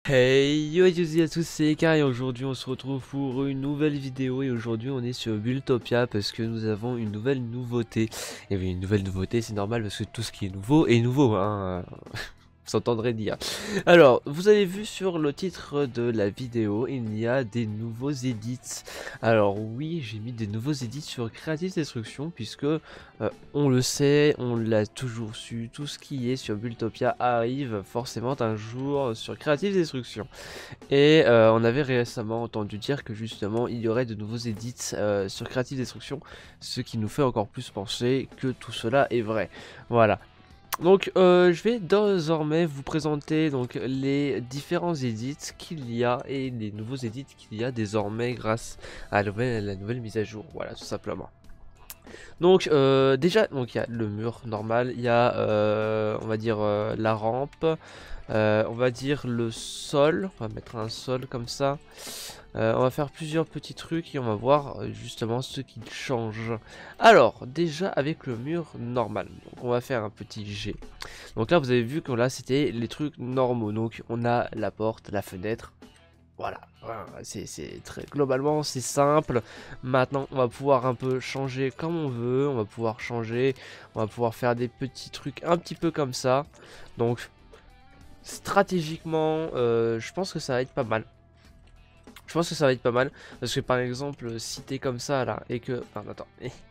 Hey yo à tous, c'est Kai et aujourd'hui on se retrouve pour une nouvelle vidéo et aujourd'hui on est sur Buildtopia parce que nous avons une nouvelle nouveauté. Et oui, une nouvelle nouveauté, c'est normal parce que tout ce qui est nouveau hein. Vous s'entendrez dire. Alors, vous avez vu sur le titre de la vidéo, il y a des nouveaux edits. Alors oui, j'ai mis des nouveaux edits sur Creative Destruction puisque on le sait, on l'a toujours su, tout ce qui est sur Buildtopia arrive forcément un jour sur Creative Destruction. Et on avait récemment entendu dire que justement il y aurait de nouveaux edits sur Creative Destruction, ce qui nous fait encore plus penser que tout cela est vrai. Voilà. Donc je vais désormais vous présenter donc les différents edits qu'il y a et les nouveaux edits qu'il y a désormais grâce à la nouvelle mise à jour, voilà tout simplement. Donc déjà donc il y a le mur normal, il y a on va dire la rampe, on va dire le sol, on va mettre un sol comme ça. On va faire plusieurs petits trucs et on va voir justement ce qui change. Alors déjà avec le mur normal, donc on va faire un petit G. Donc là vous avez vu que là c'était les trucs normaux, donc on a la porte, la fenêtre. Voilà, c'est très globalement c'est simple. Maintenant on va pouvoir un peu changer comme on veut, on va pouvoir changer, on va pouvoir faire des petits trucs un petit peu comme ça. Donc stratégiquement je pense que ça va être pas mal. Je pense que ça va être pas mal parce que par exemple si t'es comme ça là et que... Enfin attends,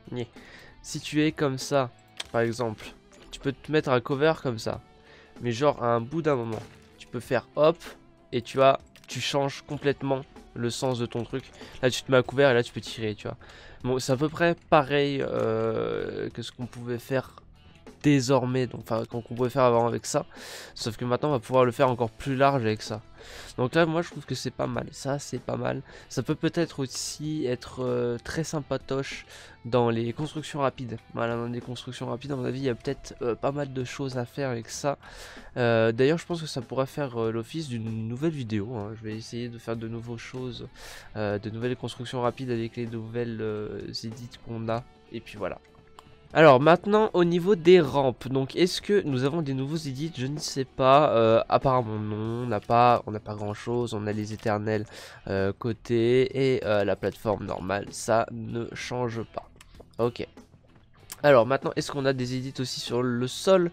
si tu es comme ça par exemple, tu peux te mettre un cover comme ça, mais genre à un bout d'un moment, tu peux faire hop et tu changes complètement le sens de ton truc. Là tu te mets à couvert et là tu peux tirer, tu vois. Bon c'est à peu près pareil que ce qu'on pouvait faire désormais, donc enfin qu'on pouvait faire avant avec ça, sauf que maintenant on va pouvoir le faire encore plus large avec ça. Donc là moi je trouve que c'est pas mal, ça c'est pas mal. Ça peut peut-être aussi être très sympatoche dans les constructions rapides. Voilà, dans les constructions rapides à mon avis il y a peut-être pas mal de choses à faire avec ça. D'ailleurs je pense que ça pourrait faire l'office d'une nouvelle vidéo, hein. Je vais essayer de faire de nouvelles choses, de nouvelles constructions rapides avec les nouvelles edits qu'on a, et puis voilà. Alors maintenant au niveau des rampes, donc est-ce que nous avons des nouveaux edits? Je ne sais pas, apparemment non, on n'a pas grand chose, on a les éternels côté et la plateforme normale, ça ne change pas. Ok. Alors maintenant est-ce qu'on a des edits aussi sur le sol?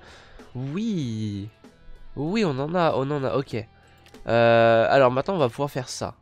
Oui. Oui on en a, ok. Alors maintenant on va pouvoir faire ça.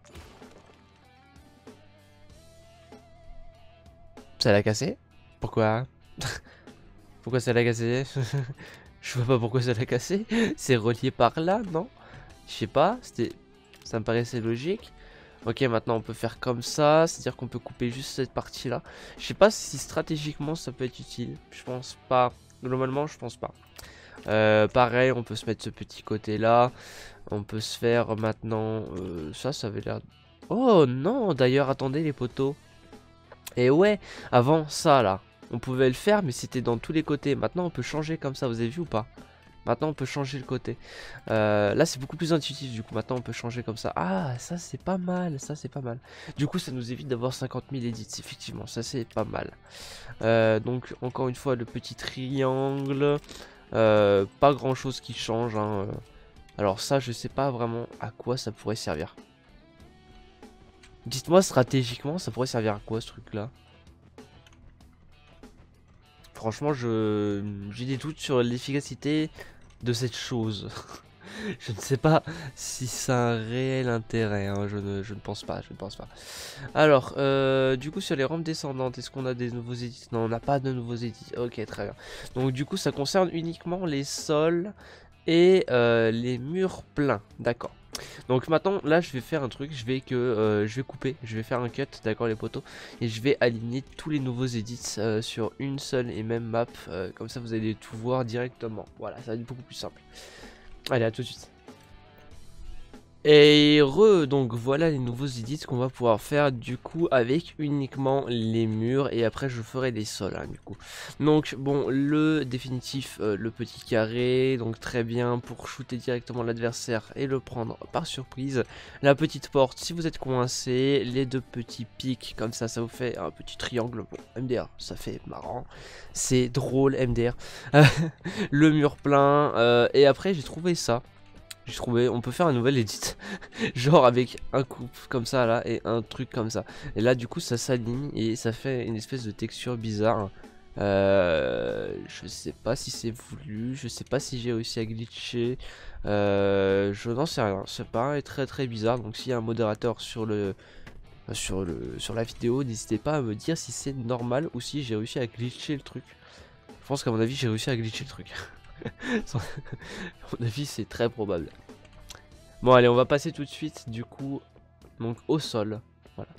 Ça l'a cassé? Pourquoi? Pourquoi ça l'a cassé? Je vois pas pourquoi ça l'a cassé. C'est relié par là, non? Je sais pas, ça me paraissait logique. Ok, maintenant on peut faire comme ça, c'est-à-dire qu'on peut couper juste cette partie-là. Je sais pas si stratégiquement ça peut être utile. Je pense pas. Globalement, je pense pas. Pareil, on peut se mettre ce petit côté-là. On peut se faire maintenant... ça avait l'air... Oh non, d'ailleurs, attendez les poteaux. Et ouais, avant ça là, on pouvait le faire mais c'était dans tous les côtés. Maintenant on peut changer comme ça, vous avez vu ou pas? Maintenant on peut changer le côté. Là c'est beaucoup plus intuitif du coup, maintenant on peut changer comme ça. Ah ça c'est pas mal, ça c'est pas mal. Du coup ça nous évite d'avoir 50 000 edits, effectivement, ça c'est pas mal. Donc encore une fois le petit triangle, pas grand chose qui change hein. Alors ça je sais pas vraiment à quoi ça pourrait servir. Dites-moi stratégiquement ça pourrait servir à quoi ce truc là? Franchement, j'ai des doutes sur l'efficacité de cette chose. Je ne sais pas si ça a un réel intérêt, hein. Je ne pense pas, je ne pense pas. Alors, du coup, sur les rampes descendantes, est-ce qu'on a des nouveaux edits? Non, on n'a pas de nouveaux edits. Ok, très bien. Donc, du coup, ça concerne uniquement les sols et les murs pleins. D'accord. Donc maintenant là je vais faire un truc, je vais couper, je vais faire un cut, d'accord les poteaux, et je vais aligner tous les nouveaux edits sur une seule et même map, comme ça vous allez tout voir directement. Voilà, ça va être beaucoup plus simple. Allez, à tout de suite. Et donc voilà les nouveaux edits qu'on va pouvoir faire du coup avec uniquement les murs et après je ferai des sols hein, du coup. Donc bon le définitif, le petit carré, donc très bien pour shooter directement l'adversaire et le prendre par surprise. La petite porte si vous êtes coincé, les deux petits pics comme ça vous fait un petit triangle, bon MDR ça fait marrant, c'est drôle MDR. Le mur plein et après j'ai trouvé ça. J'ai trouvé, on peut faire un nouvel edit. Genre avec un coupe comme ça là et un truc comme ça. Et là du coup ça s'aligne et ça fait une espèce de texture bizarre. Je sais pas si c'est voulu, je sais pas si j'ai réussi à glitcher. Je n'en sais rien, ça paraît très très bizarre. Donc s'il y a un modérateur sur la vidéo, n'hésitez pas à me dire si c'est normal ou si j'ai réussi à glitcher le truc. Je pense qu'à mon avis j'ai réussi à glitcher le truc. À mon avis c'est très probable. Bon allez, on va passer tout de suite du coup donc au sol. Voilà.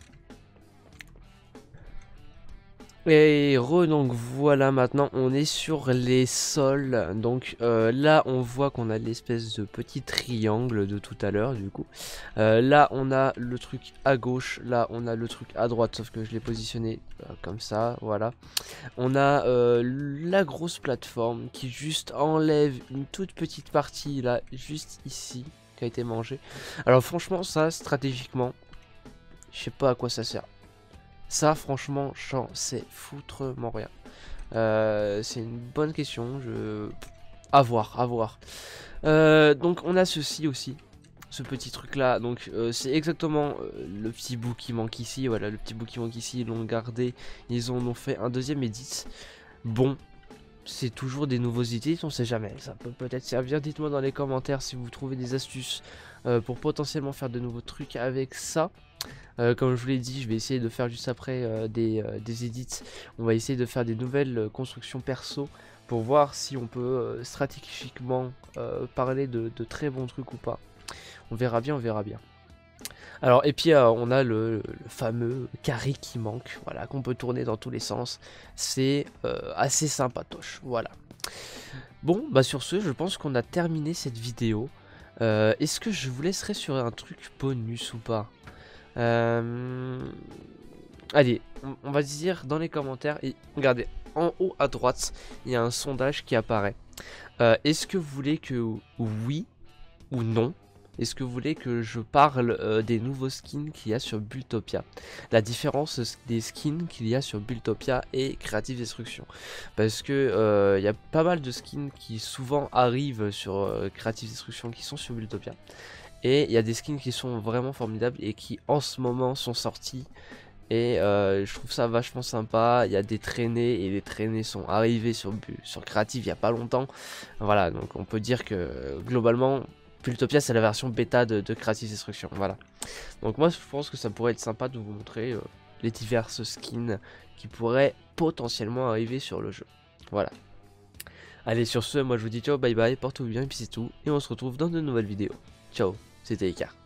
Et donc voilà, maintenant on est sur les sols. Donc là on voit qu'on a l'espèce de petit triangle de tout à l'heure du coup. Là on a le truc à gauche, là on a le truc à droite, sauf que je l'ai positionné comme ça, voilà. On a la grosse plateforme qui juste enlève une toute petite partie là, juste ici, qui a été mangée. Alors franchement ça stratégiquement, je sais pas à quoi ça sert. Ça, franchement, j'en sais foutrement rien. C'est une bonne question. À voir, à voir. Donc, on a ceci aussi. Ce petit truc là. Donc, c'est exactement le petit bout qui manque ici. Voilà, le petit bout qui manque ici. Ils l'ont gardé. Ils en ont fait un deuxième edit. Bon. C'est toujours des nouveaux edits, on sait jamais, ça peut peut-être servir. Dites-moi dans les commentaires si vous trouvez des astuces pour potentiellement faire de nouveaux trucs avec ça. Comme je vous l'ai dit, je vais essayer de faire juste après des edits. On va essayer de faire des nouvelles constructions perso pour voir si on peut stratégiquement parler de très bons trucs ou pas. On verra bien, on verra bien. Alors, et puis on a le fameux carré qui manque, voilà, qu'on peut tourner dans tous les sens. C'est assez sympatoche, voilà. Bon, bah sur ce, je pense qu'on a terminé cette vidéo. Est-ce que je vous laisserai sur un truc bonus ou pas? Allez, on va dire dans les commentaires, et regardez, en haut à droite, il y a un sondage qui apparaît. Est-ce que vous voulez que oui ou non? Est-ce que vous voulez que je parle des nouveaux skins qu'il y a sur Buildtopia? La différence des skins qu'il y a sur Buildtopia et Creative Destruction. Parce que il y a pas mal de skins qui souvent arrivent sur Creative Destruction qui sont sur Buildtopia. Et il y a des skins qui sont vraiment formidables et qui en ce moment sont sortis. Et je trouve ça vachement sympa. Il y a des traînées et les traînées sont arrivées sur Creative il n'y a pas longtemps. Voilà, donc on peut dire que globalement Buildtopia c'est la version bêta de Creative Destruction. Voilà. Donc moi je pense que ça pourrait être sympa de vous montrer les diverses skins qui pourraient potentiellement arriver sur le jeu. Voilà. Allez sur ce, moi je vous dis ciao, bye bye, portez-vous bien et puis c'est tout. Et on se retrouve dans de nouvelles vidéos. Ciao, c'était Icar.